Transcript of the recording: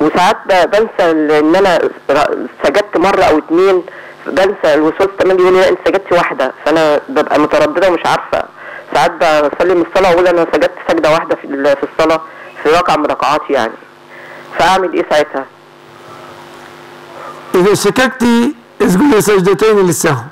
وساعات بنسى ان انا سجدت مره او اتنين، بنسى الوسواس تمام يقول لي لا انت سجدتي واحده، فانا ببقى متردده ومش عارفه. ساعات بسلم الصلاه واقول انا سجدت سجده واحده في الصلاه في ركعه من ركعاتي يعني، فاعمل ايه ساعتها؟ اذا شككتي اسجدي سجدتين للسهو.